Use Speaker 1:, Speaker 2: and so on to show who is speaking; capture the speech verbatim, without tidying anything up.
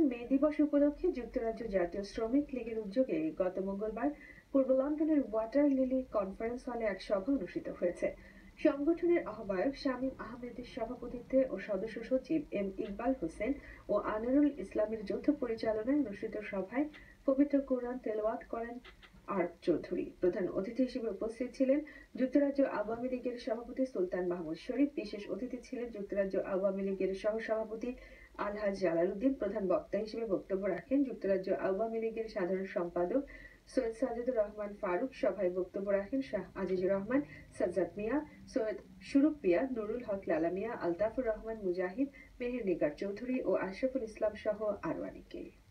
Speaker 1: মে দিবস উপলক্ষে যুক্তরাজ্য জাতীয় শ্রমিক লীগের উদ্যোগে গত মঙ্গলবার পূর্ব লন্ডনের ওয়াটার লিলি কনফারেন্স হলে এক সভা অনুষ্ঠিত হয়েছে। সংগঠনের আহ্বায়ক শামীম আহমেদের সভাপতিত্বে ও সদস্য সচিব এম ইকবাল হোসেন ও আনারুল ইসলামের যৌথ পরিচালনায় অনুষ্ঠিত সভায় পবিত্র কোরআন তেলাওয়াত করেন আর চৌধুরী। প্রধান অতিথি হিসেবে উপস্থিত ছিলেন যুক্তরাজ্য আওয়ামী লীগের সভাপতি সুলতান মাহমুদ শরীফ। বিশেষ অতিথি ছিলেন যুক্তরাজ্য আওয়ামী লীগের সহসভাপতি আলহাজ জালাল উদ্দিন। প্রধান বক্তা হিসেবে বক্তব্য রাখেন যুক্তরাজ্য আওয়ামী লীগের সাধারণ সম্পাদক সৈয়দ সাজিদুর রহমান ফারুক। সভায় বক্তব্য রাখেন শাহ আজিজুর রহমান, সাজ্জাদ মিয়া, সৈয়দ সুরুপ মিয়া, নুরুল হক লালা মিয়া, আলতাফুর রহমান মুজাহিদ, মেহের নিগার চৌধুরী ও আশরাফুল ইসলাম সহ আরো অনেকে।